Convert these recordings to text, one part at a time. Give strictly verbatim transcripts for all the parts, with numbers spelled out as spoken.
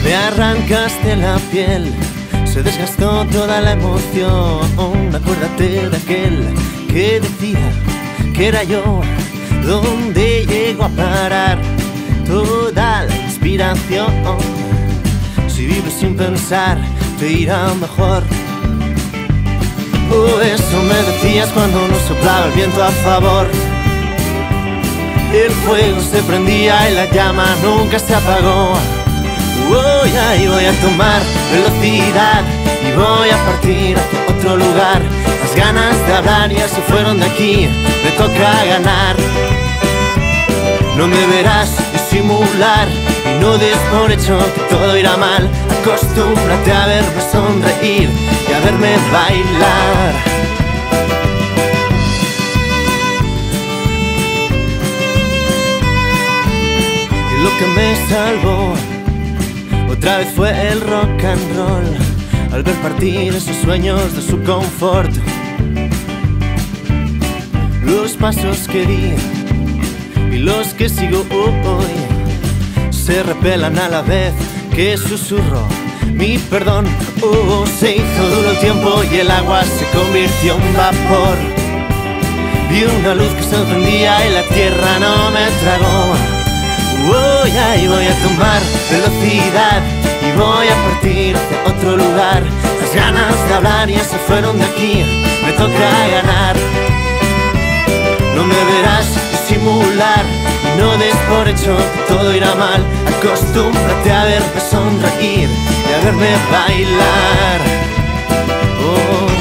Me arrancaste la piel, se desgastó toda la emoción. Acuérdate de aquel que decía que era yo. ¿Dónde llego a parar toda la inspiración? Si vives sin pensar, te irá mejor. Oh, eso me decías cuando nos soplaba el viento a favor. El fuego se prendía y la llama nunca se apagó. Oh, y ahí voy a tomar velocidad y voy a partir hacia otro lugar. Las ganas de hablar ya se fueron de aquí, me toca ganar. No me verás disimular y no des por hecho que todo irá mal. Acostúmbrate a verme sonreír y a verme bailar. Y lo que me salvó otra vez fue el rock and roll, al ver partir esos sueños de su confort. Los pasos que di y los que sigo hoy se repelan a la vez que susurro mi perdón. Oh, se hizo duro el tiempo y el agua se convirtió en vapor. Vi una luz que se encendía y la tierra no me tragó. Oh, y ahí voy a tomar velocidad y voy a partir hacia otro lugar. Las ganas de hablar ya se fueron de aquí, me toca ganar. No me verás disimular y no des por hecho que todo irá mal. Acostúmbrate a verme sonreír y a verme bailar. Oh.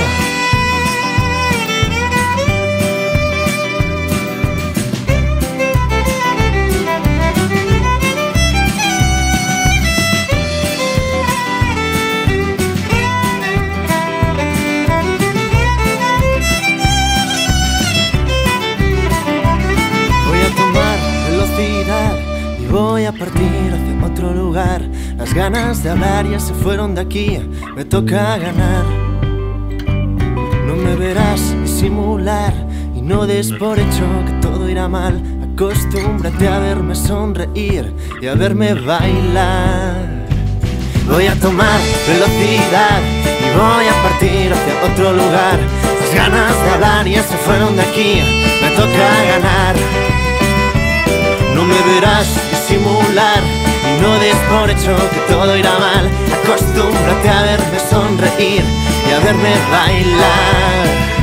Voy a partir hacia otro lugar. Las ganas de hablar ya se fueron de aquí, me toca ganar. No me verás disimular y no des por hecho que todo irá mal. Acostúmbrate a verme sonreír y a verme bailar. Voy a tomar velocidad y voy a partir hacia otro lugar. Las ganas de hablar ya se fueron de aquí, me toca ganar. No me verás disimular y no des por hecho que todo irá mal. Acostúmbrate a verme sonreír y a verme bailar.